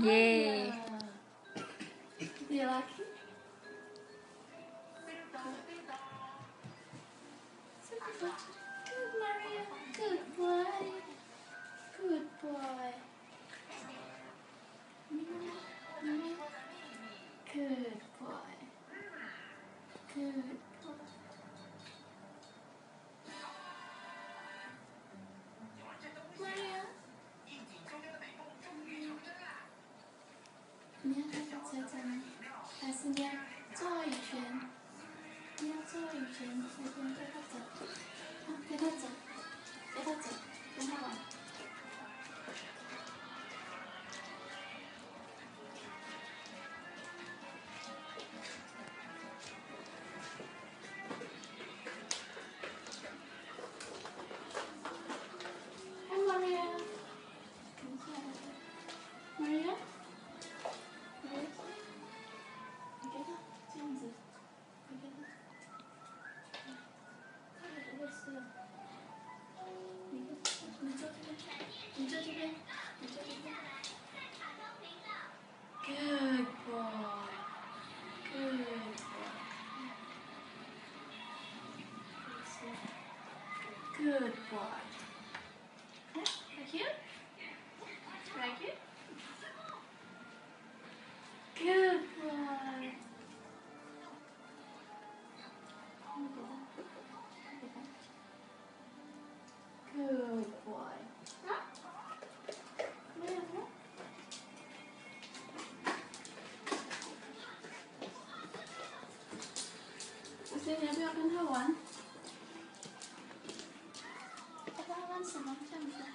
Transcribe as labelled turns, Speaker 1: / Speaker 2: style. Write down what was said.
Speaker 1: Yeay.
Speaker 2: Dia lagi. Good Maria, good boy, good boy. Good boy, good boy. Maria. 你要跟他猜猜吗？还是你要做一圈？你要做一圈，随便带他走，带他走，带他走，跟他玩。Hi Maria，等一下 ，Maria，你给他这样子，你给他，他也不会吃了。你坐这边，你坐这边，你坐这边。Good boy, good boy. Good boy. Like you? Like you? Good boy. Good boy. 没有吗？我现在要不要跟他玩？要不要玩什么？这样子。